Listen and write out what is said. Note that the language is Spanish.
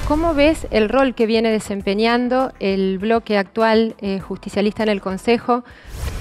¿Cómo ves el rol que viene desempeñando el bloque actual justicialista en el Consejo